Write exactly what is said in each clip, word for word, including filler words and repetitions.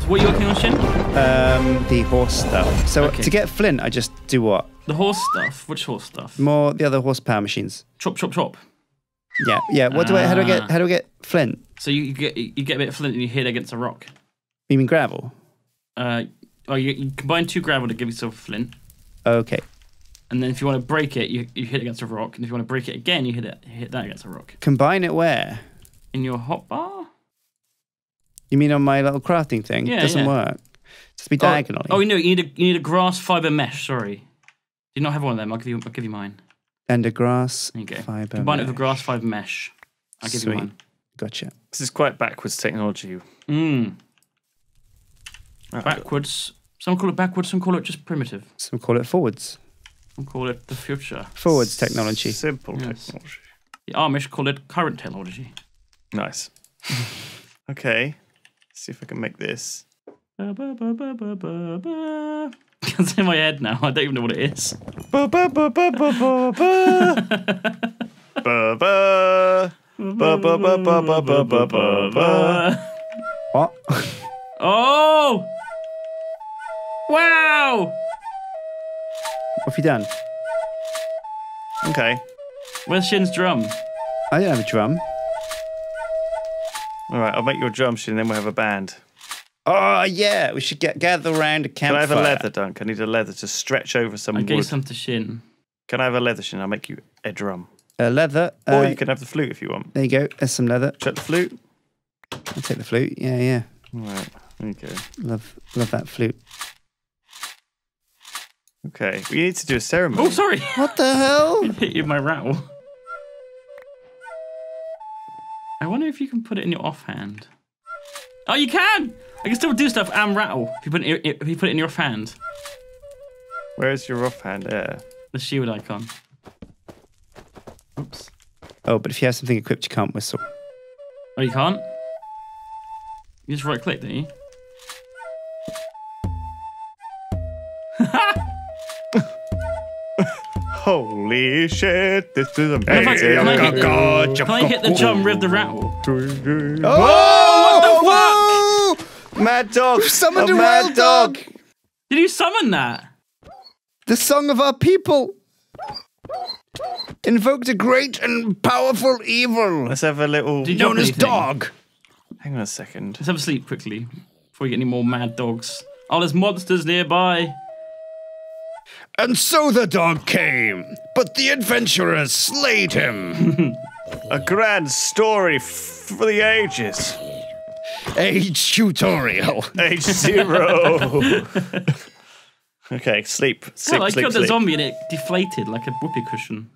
What are you working on, Shin? Um, the horse stuff. So Okay. to get flint, I just do what? The horse stuff. Which horse stuff? More the other horsepower machines. Chop, chop, chop. Yeah, yeah. What do I? How do I get? Ah. How do I get flint? So you, you get you get a bit of flint and you hit it against a rock. You mean gravel? Uh, oh, you, you combine two gravel to give yourself flint. Okay. And then if you want to break it, you, you hit it against a rock. And if you want to break it again, you hit it hit that against a rock. Combine it where? In your hotbar? You mean on my little crafting thing? Yeah, It doesn't yeah. work. Just be diagonally. Oh, oh, no, you need a you need a grass fiber mesh. Sorry, do you not have one of them? I'll give you I'll give you mine. And a grass There you go. fiber. Combine it with a mesh. grass fiber mesh. I'll give Sweet. you mine. Gotcha. This is quite backwards technology. Mm. Right. Backwards. Some call it backwards. Some call it just primitive. Some call it forwards. Some call it the future. Forwards technology. Simple Yes. technology. The Amish call it current technology. Nice. Okay. Let's see if I can make this. Ba, ba, ba, ba, ba, ba, ba. It's in my head now. I don't even know what it is. Ba ba ba ba ba ba ba. Ba ba. Ba ba ba ba ba ba ba ba ba. What? Oh! Wow! What have you done? Okay. Where's Shin's drum? I don't have a drum. All right. I'll make your drum machine, and then we'll have a band. Oh yeah, we should get gather around a Can I campfire. have a leather, Dunk? I need a leather to stretch over some I wood. gave some to Shin. Can I have a leather, Shin? I'll make you a drum. Uh, leather. Or uh, you can have the flute if you want. There you go. There's some leather. Check the flute. I'll take the flute. Yeah, yeah. All right. Okay. Love, love that flute. Okay. We need to do a ceremony. Oh, sorry. What the hell? Hit you with my rattle. I wonder if you can put it in your offhand. Oh, you can! I can still do stuff and rattle if you put it in your, if you put it in your offhand. Where's your offhand? There. The shield icon. Oops. Oh, but if you have something equipped, you can't whistle. Oh, you can't? You just right click, don't you? Holy shit! This is Can I, amazing. can I hit the, can I hit the drum with the rattle? Oh! What the fuck? Mad dog! Summoned a a mad wild dog! Did you summon that? The song of our people invoked a great and powerful evil Let's have a little. Did you drop known as anything? dog. Hang on a second. Let's have a sleep quickly before we get any more mad dogs. Oh, there's monsters nearby. And so the dog came, but the adventurers slayed him. A grand story f- for the ages. Age tutorial. Age zero. Okay, sleep. Sleep, Well, I sleep, killed the sleep. zombie and it deflated like a whoopee cushion.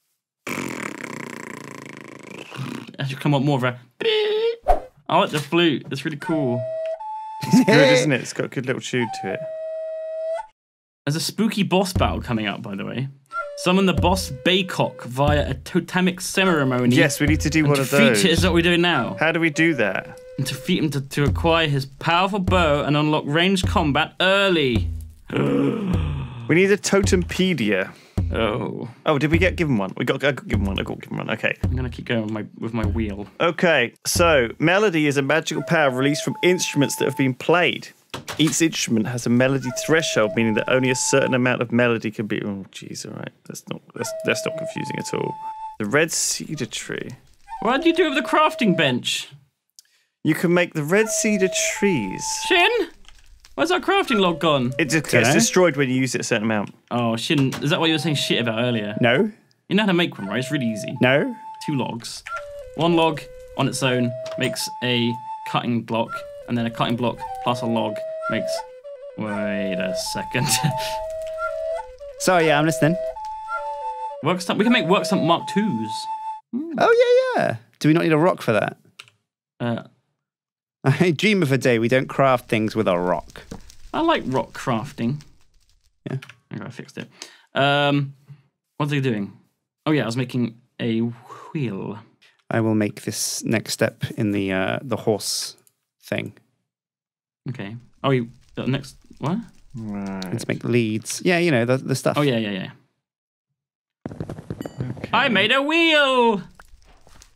I should come up more of a. I like the flute. It's really cool. It's good, isn't it? It's got a good little tune to it. There's a spooky boss battle coming up, by the way. Summon the boss Baycock via a totemic ceremony. Yes, we need to do and one to of those. feature is what we're doing now. How do we do that? And to defeat him to, to acquire his powerful bow and unlock ranged combat early. We need a totempedia. Oh, Oh, did we get given one? We got, I got given one. I got given one. Okay. I'm gonna keep going with my with my wheel. Okay. So, melody is a magical power released from instruments that have been played. Each instrument has a melody threshold, meaning that only a certain amount of melody can be. Oh, jeez. All right. That's not. That's, that's not confusing at all. The red cedar tree. What did you do with the crafting bench? You can make the red cedar trees. Shin? Where's our crafting log gone? It just gets Dunno. destroyed when you use it a certain amount. Oh, Shin, is that what you were saying shit about earlier? No, You know how to make one, right? It's really easy. no. Two logs. One log on its own makes a cutting block, and then a cutting block plus a log makes... Wait a second. Sorry, yeah, I'm listening. Workstamp. We can make Workstamp Mark twos. Oh, yeah, yeah. Do we not need a rock for that? Uh, I dream of a day we don't craft things with a rock. I like rock crafting. Yeah. Okay, I fixed it. Um, what was I doing? Oh yeah, I was making a wheel. I will make this next step in the uh, the horse thing. Okay. Oh, you the next what? Right. Let's make leads. Yeah, you know, the, the stuff. Oh yeah, yeah, yeah. Okay. I made a wheel.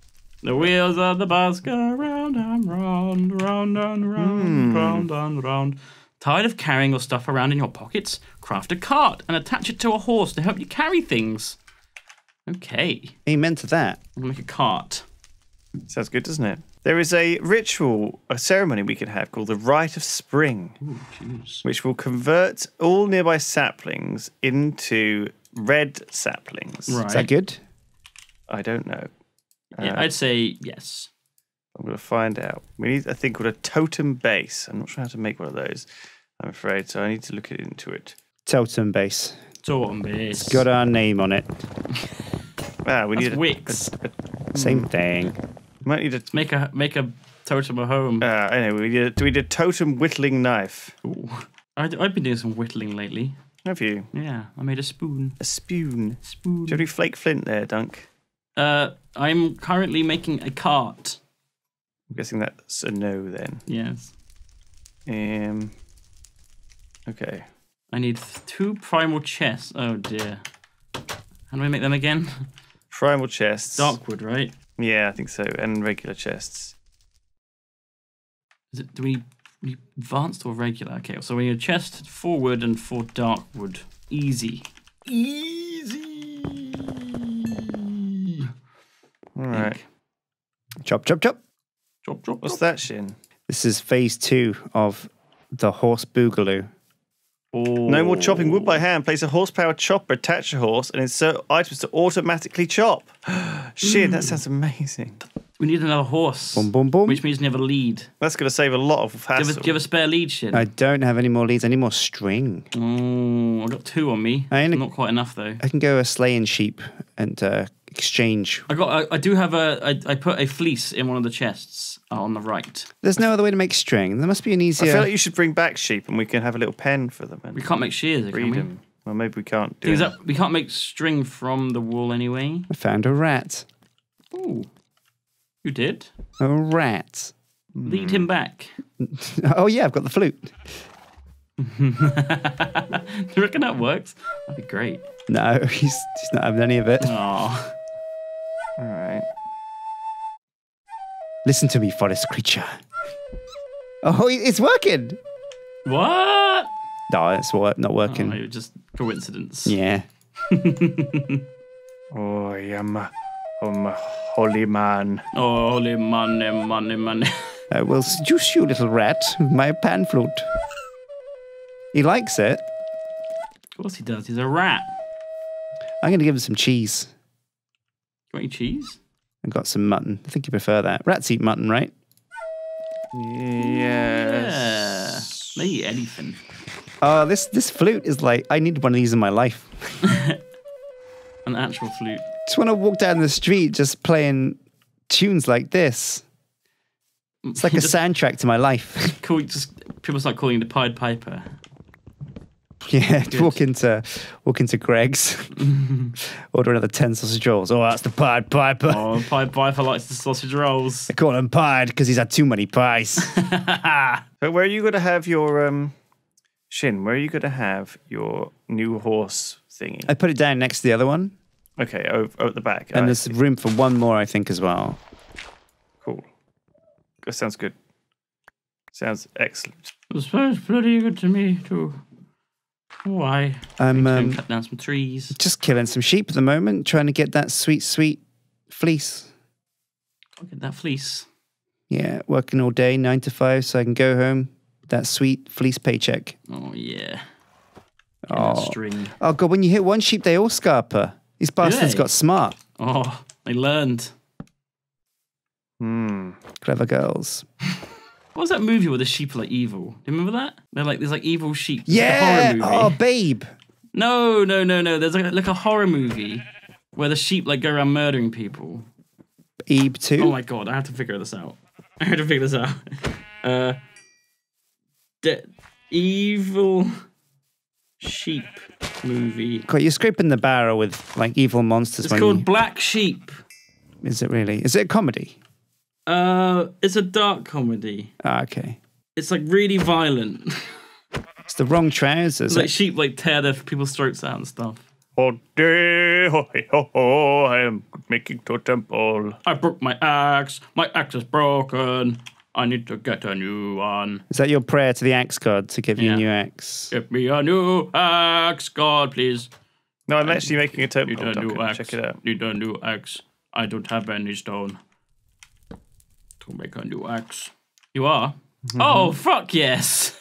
The wheels of the bus go round and round, round and round, Mm. round and round. Tired of carrying your stuff around in your pockets? Craft a cart and attach it to a horse to help you carry things. Okay, Amen to that. I'm gonna make a cart. Sounds good, doesn't it? There is a ritual, a ceremony we can have called the Rite of Spring, Ooh, jeez. which will convert all nearby saplings into red saplings. Right. Is that good? I don't know. Yeah, Uh, I'd say yes. I'm going to find out. We need a thing called a totem base. I'm not sure how to make one of those, I'm afraid, so I need to look into it. Totem base. Totem base. It's got our name on it. Ah, we That's need a, Wix. Same thing. we might need a. Make a make a totem a home. Uh, anyway, we need a, do we need a totem whittling knife? Ooh. I, I've been doing some whittling lately. Have you? Yeah, I made a spoon. A spoon. Spoon. Do you have any flake flint there, Dunk? Uh, I'm currently making a cart. I'm guessing that's a no then. Yes. Um. Okay. I need th- two primal chests. Oh dear. How do I make them again? Primal chests. Darkwood, right? Yeah, I think so. And regular chests. Is it? Do we need advanced or regular? Okay, so we need a chest, four wood, and four darkwood. Easy. Easy. All right. Chop, chop, chop. Chop, chop, What's chop. that, Shin? This is phase two of the horse boogaloo. Oh. No more chopping wood by hand. Place a horsepower chopper, attach a horse, and insert items to automatically chop. Shin, that sounds amazing. We need another horse. Boom, boom, boom. Which means you have a lead. That's going to save a lot of Do you hassle. have a, do you have a spare lead, Shin? I don't have any more leads, any more string. Oh, I got two on me. I only- Not quite enough though. I can go a slaying sheep and uh, exchange. I got. I, I do have a. I, I put a fleece in one of the chests uh, on the right. There's no other way to make string. There must be an I easier. feel like you should bring back sheep and we can have a little pen for them and We can't make shears, can breed we? them. Well, maybe we can't do Things it. that we can't make string from the wool anyway. I found a rat. Ooh, you did. A rat. Lead him back. Oh yeah, I've got the flute. Do you reckon that works? That'd be great. No, he's, he's not having any of it. Oh, All right. Listen to me, forest creature. Oh, it's working. what? No, it's wor- not Oh, working. it was just coincidence. Yeah. Oh, I am a, I'm a holy man. Oh, holy money, money, money. I will seduce you, little rat, with my pan flute. He likes it. Of course he does. He's a rat. I'm going to give him some cheese. You want any cheese? I've got some mutton. I think you prefer that. Rats eat mutton, right? Yes. Yeah. They eat anything. Oh, this this flute is like, I need one of these in my life. An actual flute. Just want to walk down the street just playing tunes like this. It's like a Just soundtrack to my life. call, just people start calling you the Pied Piper. Yeah, walk into walk into Greg's, order another ten sausage rolls. Oh, that's the Pied Piper. Oh, Pied Piper likes the sausage rolls. I call him Pied because he's had too many pies. So where are you going to have your um, Shin? Where are you going to have your new horse thingy? I put it down next to the other one, Okay, over, at the back. and Ah, there's room for one more, I think, as well. cool. That sounds good. Sounds excellent. It smells pretty good to me too. Why? I'm Um, um, cut down some trees. just killing some sheep at the moment, trying to get that sweet, sweet fleece. I'll get that fleece. Yeah, working all day, nine to five, so I can go home. That sweet fleece paycheck. Oh yeah. Get Oh. that string. Oh god, when you hit one sheep, they all scarper. These bastards they? got smart. Oh, they learned. Hmm. Clever girls. What was that movie where the sheep are like evil? Do you remember that? They're like there's like evil sheep. It's Yeah. like a horror movie. Oh, babe. No, no, no, no. There's like, like a horror movie where the sheep like go around murdering people. Ebe too. Oh my god, I have to figure this out. I have to figure this out. Uh, de- evil sheep movie. God, you're scraping the barrel with like evil monsters. It's when called you- Black Sheep. Is it really? Is it a comedy? Uh, it's a dark comedy. Ah, okay. It's like really violent. It's the wrong trousers. It's like sheep like tear their people's throats out and stuff. Oh, day, ho, hey, ho, ho, I am making totem pole. I broke my axe. My axe is broken. I need to get a new one. Is that your prayer to the axe god to give you Yeah. a new axe? Give me a new axe, God, please. No, I'm actually making a totem Need pole, a new Duncan. axe. Check it out. Need a new axe. I don't have any stone to make a new axe. You are? Mm-hmm. Oh, fuck yes.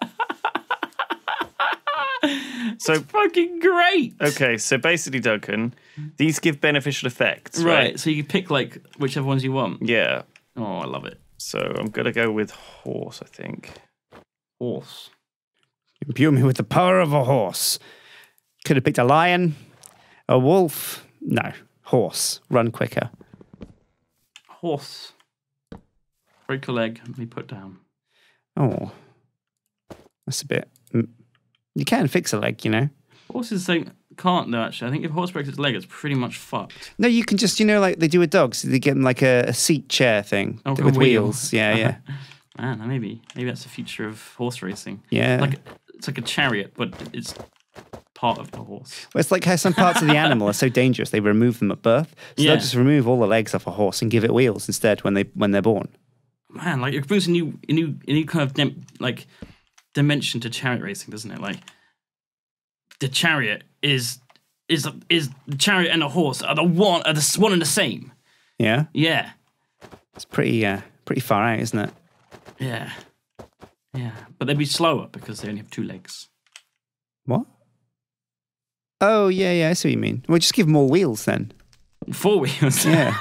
So, Fucking great. okay, so basically, Duncan, these give beneficial effects, Right. right? So you can pick like whichever ones you want. Yeah. Oh, I love it. So I'm gonna go with horse, I think. Horse. Imbue me with the power of a horse. Could have picked a lion, a wolf. No, horse. Run quicker. Horse. Break a leg and be put down. Oh, that's a bit. mm. You can fix a leg, you know. Horses don't, can't though, actually. I think if a horse breaks its leg, it's pretty much fucked. No, you can just, you know, like they do with dogs. They get them like a, a seat chair thing Oh, with a wheel. wheels. Yeah, yeah, Man, maybe. Maybe that's the future of horse racing. yeah. Like it's like a chariot, but it's part of the horse. Well, it's like how some parts of the animal are so dangerous they remove them at birth. So Yeah. they'll just remove all the legs off a horse and give it wheels instead when they when they're born. Man, like it brings a new, a new, a new kind of dim, like dimension to chariot racing, doesn't it? Like the chariot is is is the chariot and the horse are the one are the one and the same. Yeah, Yeah, it's pretty uh, pretty far out, isn't it? yeah, yeah. But they'd be slower because they only have two legs. What? Oh yeah, yeah. I see what you mean. Well, just give them more wheels then. Four wheels. Yeah.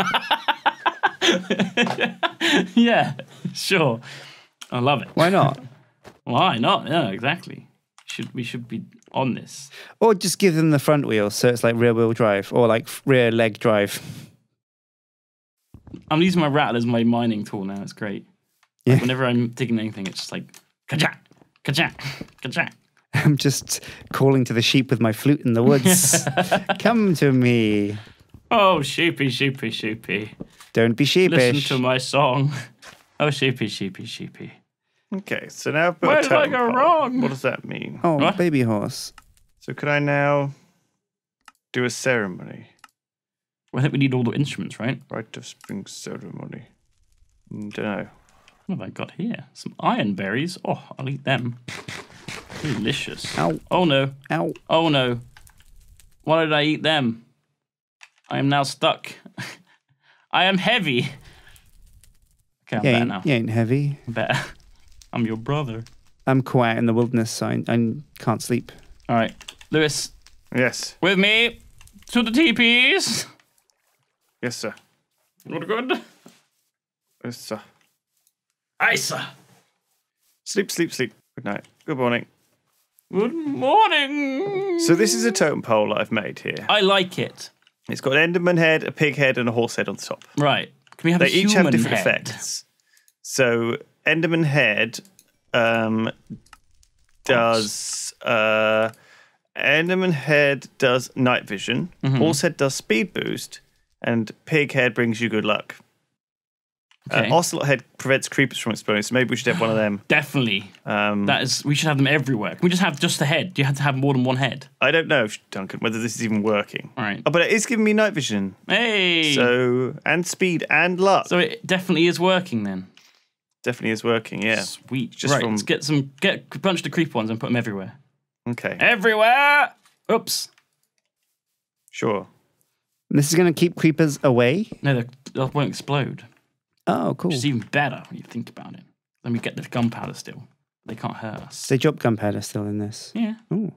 Yeah, sure. I love it. Why not? Why not? Yeah, exactly. Should we should be on this? Or just give them the front wheels so it's like rear wheel drive or like rear leg drive. I'm using my rattle as my mining tool now. It's great. Yeah. Like, whenever I'm digging anything, it's just like ka-jack, ka-jack, ka-jack. I'm just calling to the sheep with my flute in the woods. Come to me. Oh, sheepy, sheepy, sheepy. Don't be sheepish. Listen to my song. Oh, sheepy, sheepy, sheepy. Okay, so now I've got Where a did I totem go pole. wrong? What does that mean? Oh, What? baby horse. So could I now do a ceremony? Well, I think we need all the instruments, right? Rite of spring ceremony. Don't know. What have I got here? Some iron berries. Oh, I'll eat them. Delicious. Ow. Oh, no. Ow. Oh, no. Why did I eat them? I am now stuck. I am heavy. Okay, I'm You better ain't, now. you ain't heavy. I'm better. I'm your brother. I'm quiet in the wilderness, so I, I can't sleep. All right. Lewis, Yes. with me to the teepees. Yes, sir. Good, good. Yes, sir. Aye, sir. Sleep, sleep, sleep. Good night. Good morning. Good morning. So this is a totem pole that I've made here. I like it. It's got an Enderman head, a pig head, and a horse head on the top. Right. Can we have They a each human have different head? effects. So Enderman head um, does uh, Enderman head does night vision. Mm-hmm. Horse head does speed boost, and pig head brings you good luck. Okay. Uh, Ocelot head prevents creepers from exploding. So maybe we should have one of them. Definitely. Um, That is. We should have them everywhere. Can we just have just the head? Do you have to have more than one head? I don't know, Duncan, whether this is even working. All right. Oh, but it is giving me night vision. Hey. So, So and speed and luck. so it definitely is working then. Definitely is working. Yeah. Sweet. Just right. from- Let's get some. Get a bunch of the creep ones and put them everywhere. Okay. Everywhere. Oops. Sure. This is going to keep creepers away. No, they they won't explode. Oh, cool. Which is even better when you think about it. Then we get the gunpowder still. They can't hurt us. They drop gunpowder still in this. Yeah. Oh.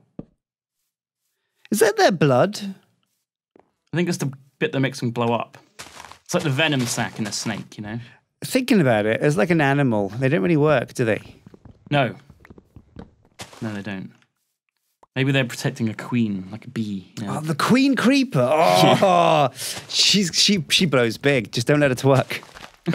Is that their blood? I think it's the bit that makes them blow up. It's like the venom sac in a snake, you know? Thinking about it, it's like an animal. They don't really work, do they? No. No, they don't. Maybe they're protecting a queen, like a bee. You know? Oh, the queen creeper. Oh, she's she she blows big. Just don't let her to work. Oh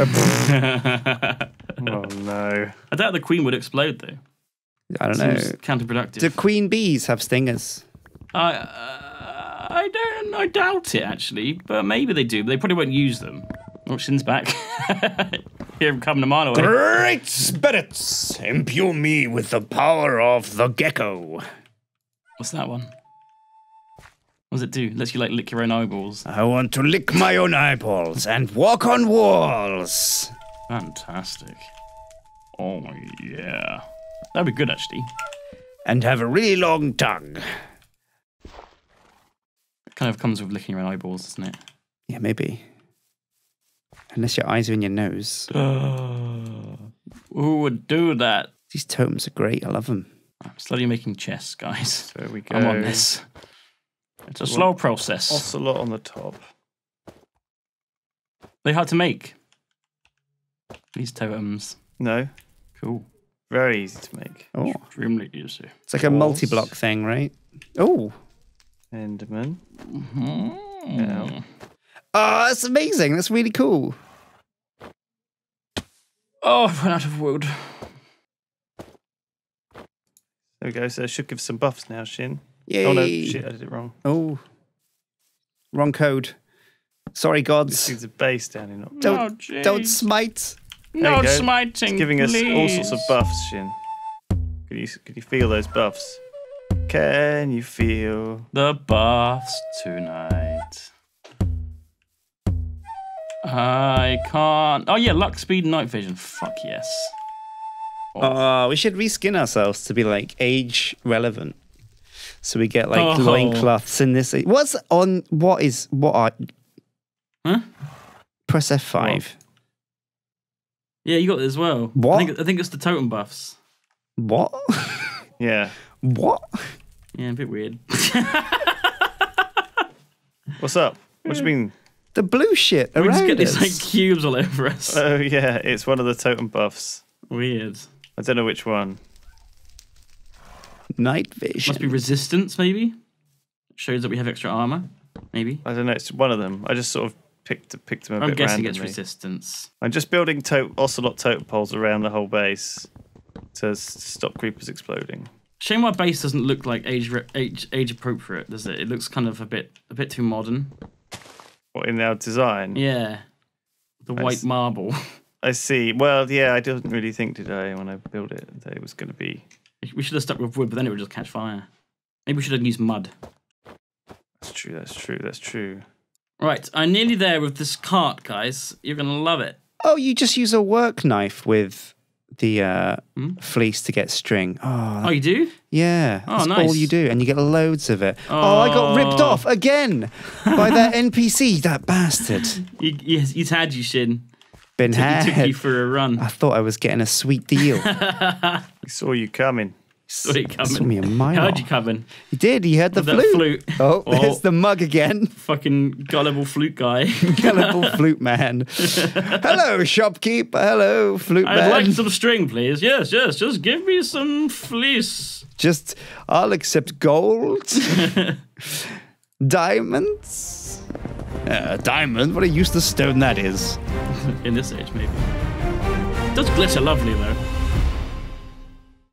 no. I doubt the queen would explode, though. I don't know. Seems counterproductive. Do queen bees have stingers? I, uh, I don't. I doubt it actually, but maybe they do. But they probably won't use them. Oh, Shin's back. Hear him coming a mile away. Great spirits, imbue me with the power of the gecko. What's that one? What does it do? Lets you like lick your own eyeballs. I want to lick my own eyeballs and walk on walls. Fantastic. Oh yeah. That'd be good actually. And have a really long tongue. It kind of comes with licking your own eyeballs, doesn't it? Yeah, maybe. Unless your eyes are in your nose. Who would do that? These totems are great. I love them. I'm slowly making chests, guys. There we go. I'm on this. It's a slow process. Ocelot on the top. They hard to make. These totems. No, Cool. very easy to make. Oh, Extremely easy. it's like a Walls. multi-block thing, right? Oh, Enderman. Mm. Yeah. oh, that's amazing. That's really cool. Oh, I've run out of wood. There we go. So it should give some buffs now, Shin. Yay. Oh no, shit, I did it wrong. Oh, wrong code. Sorry, This gods. is a base down in October. Don't, Oh, jeez. don't smite. No you go. smiting, It's giving us all please. sorts of buffs, Shin. Can you can you feel those buffs? Can you feel? The buffs tonight. I can't. Oh yeah, luck, speed, night vision. Fuck yes. Oh, we should reskin ourselves to be like age relevant. So we get like Oh. loincloths in this. What's on? What is what? Are, Huh? press F five. Yeah, you got it as well. What? I think, I think it's the totem buffs. What? Yeah. What? Yeah, a bit weird. What's up? What do you mean? The blue shit we around just get us. these like cubes all over us. Oh yeah, it's one of the totem buffs. Weird. I don't know which one. Night vision. Must be resistance, maybe. Shows that we have extra armor. Maybe. I don't know. It's one of them. I just sort of picked picked them a I'm bit guessing randomly. it's resistance. I'm just building to- ocelot totem poles around the whole base to s- stop creepers exploding. Shame my base doesn't look like age re- age age appropriate, does it? It looks kind of a bit a bit too modern. What in our design? Yeah. The I white s- marble. I see. Well, yeah, I didn't really think, did I, when I built it, that it was going to be. We should have stuck with wood, but then it would just catch fire. Maybe we should have used mud. That's true. That's true. That's true. Right, I'm nearly there with this cart, guys. You're gonna love it. Oh, you just use a work knife with the uh, Hmm? fleece to get string. Oh, Oh, you do? yeah. Oh, That's nice. all you do, and you get loads of it. Oh, I got ripped Oh. off again by that N P C, that bastard. You, you, he's had you, Shin. Been He took had. you for a run. I thought I was getting a sweet deal. We saw you coming. Saw you coming. Saw me a mile Heard off. you coming. He did. He heard the With that flute. flute. Oh, Oh. there's the mug again. Fucking gullible flute guy. Gullible flute man. Hello, shopkeeper. Hello, flute I'd man. like some string, please. Yes, yes. Just give me some fleece. Just, I'll accept gold. Diamonds. Uh, diamond? What a useless stone that is. In this age, maybe. It does glitter lovely, though.